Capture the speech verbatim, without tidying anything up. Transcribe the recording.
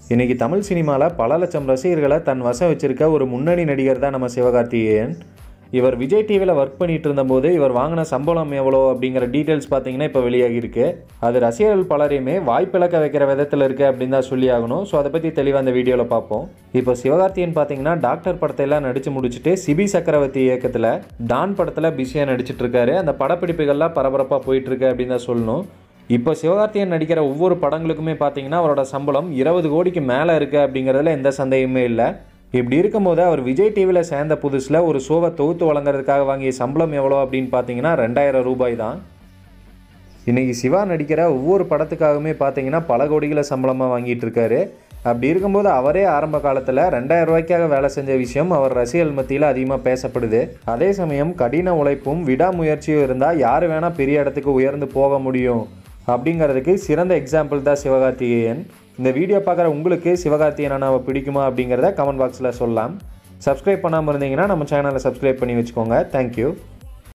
இன்றைக்கி தமிழ் சினிமாவில் பல லட்சம் ரசிகர்களை தன் வசம் வச்சிருக்க ஒரு முன்னணி நடிகர் தான் நம்ம சிவகார்த்திகேயன். இவர் விஜய் டிவியில் ஒர்க் பண்ணிட்டு இருந்தபோது இவர் வாங்கின சம்பளம் எவ்வளோ அப்படிங்கிற டீட்டெயில்ஸ் பார்த்தீங்கன்னா இப்போ வெளியாகிருக்கு. அது ரசிகர்கள் பலரையுமே வாய்ப்பிழக்க வைக்கிற விதத்தில் இருக்குது அப்படின்னு தான் சொல்லி ஆகணும். ஸோ அதை பற்றி தெளிவாக அந்த வீடியோவில் பார்ப்போம். இப்போ சிவகார்த்திகேயன் பார்த்தீங்கன்னா டாக்டர் படத்தையெல்லாம் நடித்து முடிச்சுட்டு சிபி சக்கரவர்த்தி இயக்கத்தில் டான் படத்தில் பிஸியாக நடிச்சிட்டு இருக்காரு. அந்த படப்பிடிப்புகள்லாம் பரபரப்பாக போயிட்டுருக்கு அப்படின்னு தான் சொல்லணும். இப்போ சிவகார்த்திகேயன் நடிக்கிற ஒவ்வொரு படங்களுக்குமே பார்த்தீங்கன்னா அவரோட சம்பளம் இருபது கோடிக்கு மேலே இருக்குது அப்படிங்கிறதுல எந்த சந்தேகமே இல்லை. இப்படி இருக்கும்போது அவர் விஜய் டிவியில் சேர்ந்த புதுசில் ஒரு ஷோவை தொகுத்து வழங்குறதுக்காக வாங்கிய சம்பளம் எவ்வளோ அப்படின்னு பார்த்தீங்கன்னா ரெண்டாயிரம் ரூபாய் தான். இன்றைக்கி சிவா நடிக்கிற ஒவ்வொரு படத்துக்காகவுமே பார்த்தீங்கன்னா பல கோடிகளை சம்பளமாக வாங்கிட்டு இருக்காரு. அப்படி இருக்கும்போது அவரே ஆரம்ப காலத்தில் ரெண்டாயிரம் ரூபாய்க்காக வேலை செஞ்ச விஷயம் அவர் ரசிகர்கள் மத்தியில் அதிகமாக பேசப்படுது. அதே சமயம் கடின உழைப்பும் விடாமுயற்சியும் இருந்தால் யார் வேணால் பெரிய இடத்துக்கு உயர்ந்து போக முடியும் அப்படிங்கிறதுக்கு சிறந்த எக்ஸாம்பிள் தான் சிவகார்த்திகேயன். இந்த வீடியோ பார்க்குற உங்களுக்கு சிவகார்த்திகேயன் அண்ணாவை பிடிக்குமா அப்படிங்கிறத கமெண்ட் பாக்ஸில் சொல்லலாம். சப்ஸ்கிரைப் பண்ணாமல் இருந்தீங்கன்னா நம்ம சேனலை சப்ஸ்கிரைப் பண்ணி வச்சுக்கோங்க. தேங்க்யூ.